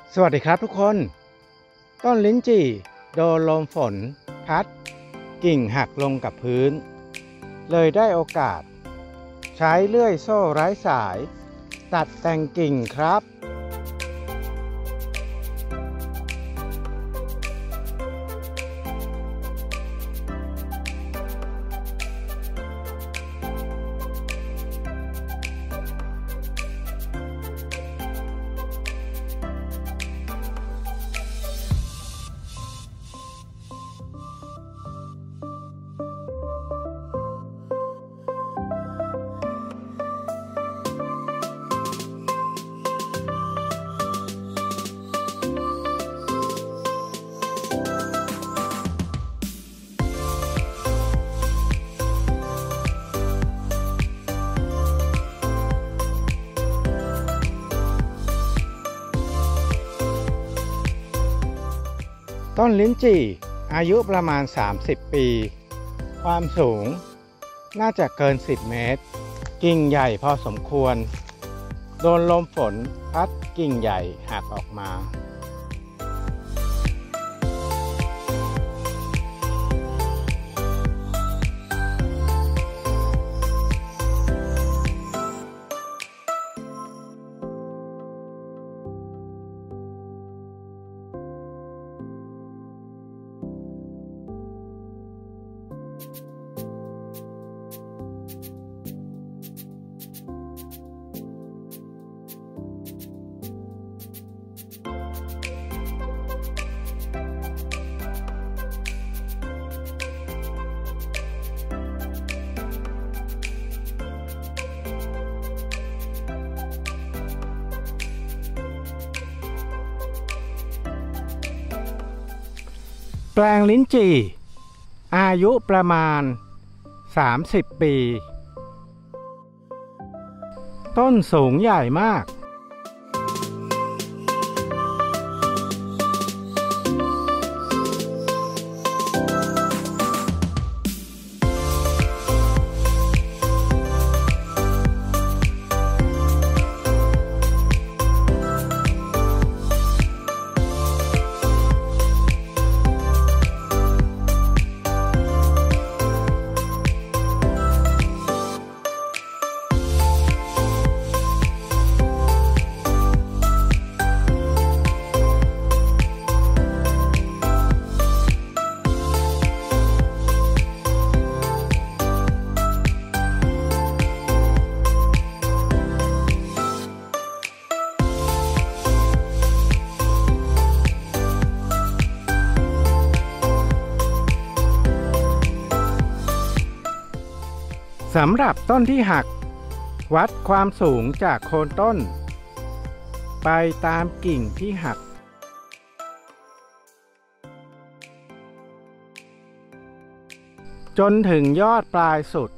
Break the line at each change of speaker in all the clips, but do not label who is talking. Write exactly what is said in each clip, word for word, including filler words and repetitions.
สวัสดีครับทุกคนต้นลิ้นจี่โดนลมฝนพัดกิ่งหักลงกับพื้นเลยได้โอกาสใช้เลื่อยโซ่ไร้สายตัดแต่งกิ่งครับต้นลิ้นจี่อายุประมาณสามสิบปีความสูงน่าจะเกินสิบเมตรกิ่งใหญ่พอสมควรโดนลมฝนพัดกิ่งใหญ่หักออกมาแปลงลิ้นจี่อายุประมาณสามสิบปีต้นสูงใหญ่มากสำหรับต้นที่หักวัดความสูงจากโคนต้นไปตามกิ่งที่หักจนถึงยอดปลายสุด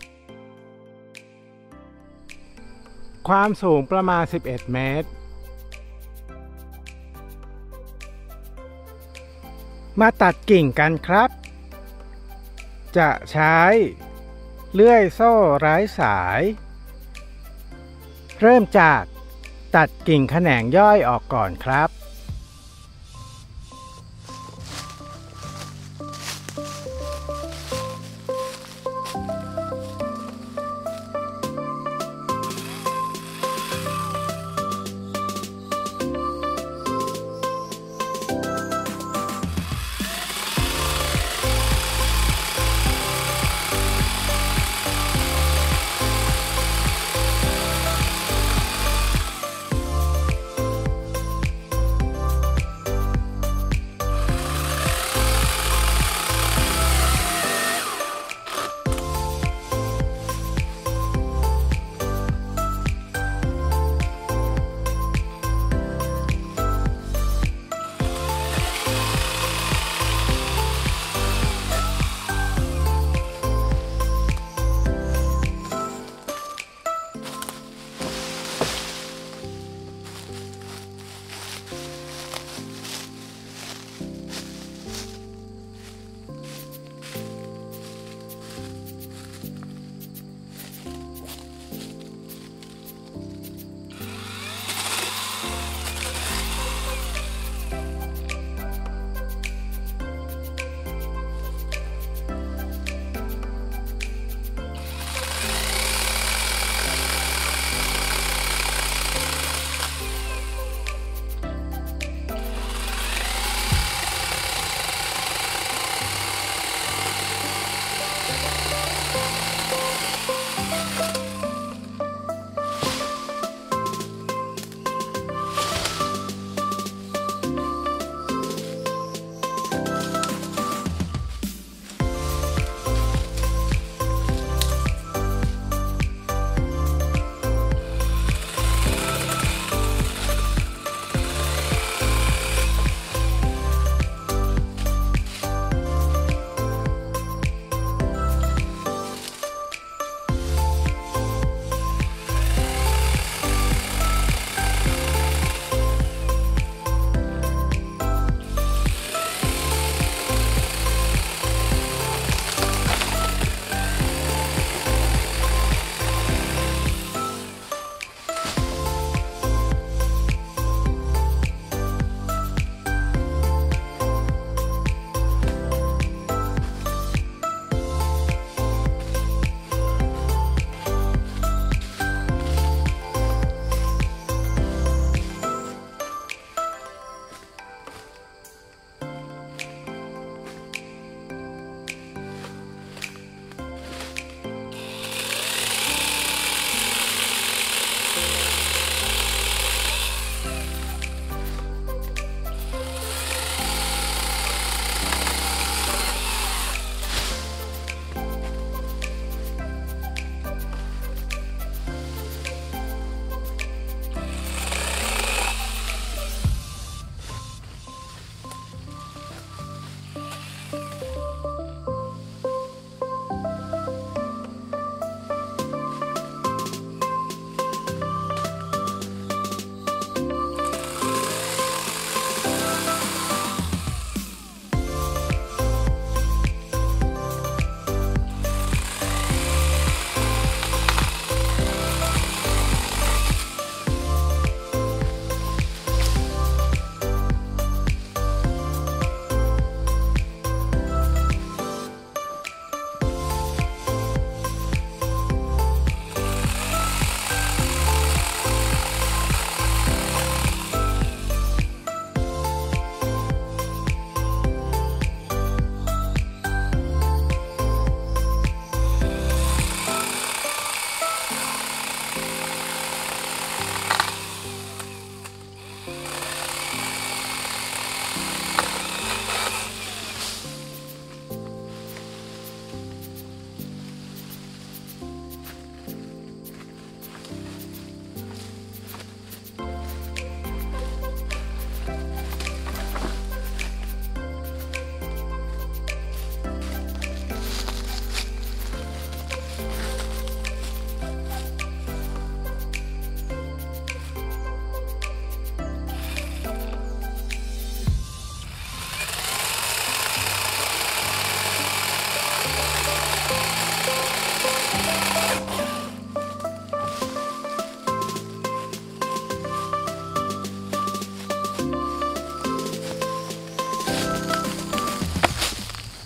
ความสูงประมาณสิบเอ็ดเมตรมาตัดกิ่งกันครับจะใช้เลื่อยโซ่ไร้สายเริ่มจากตัดกิ่งแขนงย่อยออกก่อนครับ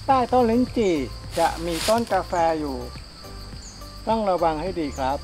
ใต้ต้นลิ้นจี่จะมีต้นกาแฟอยู่ ต้องระวังให้ดีครับ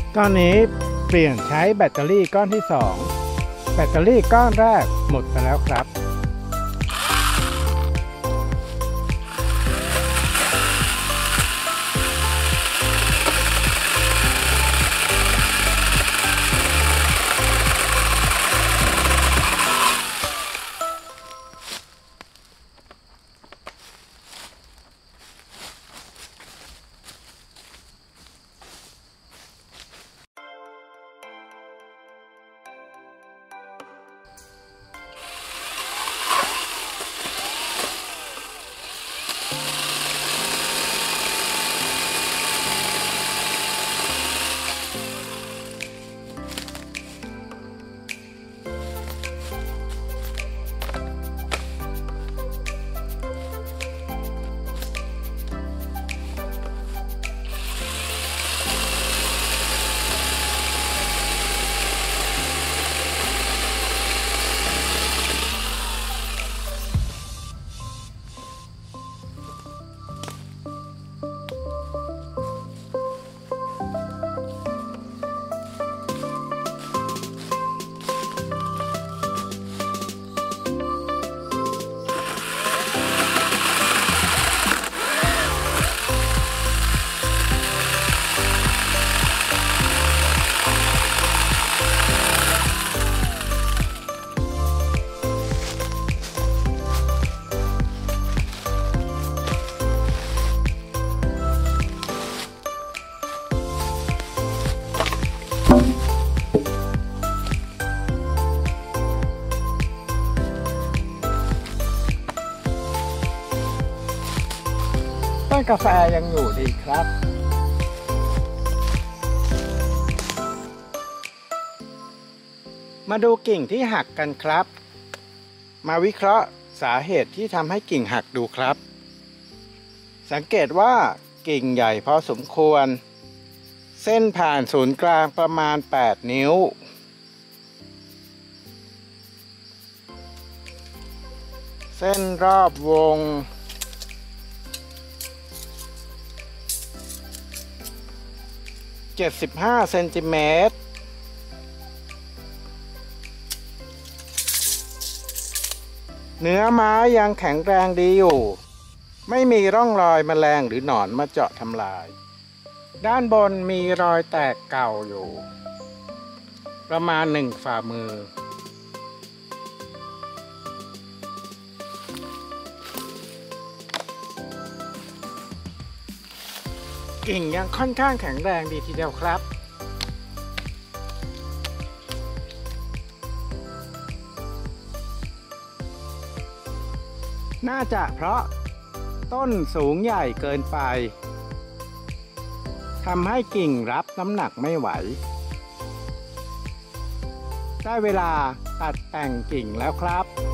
ตอนนี้เปลี่ยนใช้แบตเตอรี่ก้อนที่สองแบตเตอรี่ก้อนแรกหมดไปแล้วครับต้นกาแฟยังอยู่ดีครับมาดูกิ่งที่หักกันครับมาวิเคราะห์สาเหตุที่ทำให้กิ่งหักดูครับสังเกตว่ากิ่งใหญ่พอสมควรเส้นผ่านศูนย์กลางประมาณแปดนิ้วเส้นรอบวงเจ็ดสิบห้าเซนติเมตรเนื้อไม้ยังแข็งแรงดีอยู่ไม่มีร่องรอยแมลงหรือหนอนมาเจาะทำลายด้านบนมีรอยแตกเก่าอยู่ประมาณหนึ่งฝ่ามือกิ่งยังค่อนข้างแข็งแรงดีทีเดียวครับน่าจะเพราะต้นสูงใหญ่เกินไปทำให้กิ่งรับน้ำหนักไม่ไหวได้เวลาตัดแต่งกิ่งแล้วครับ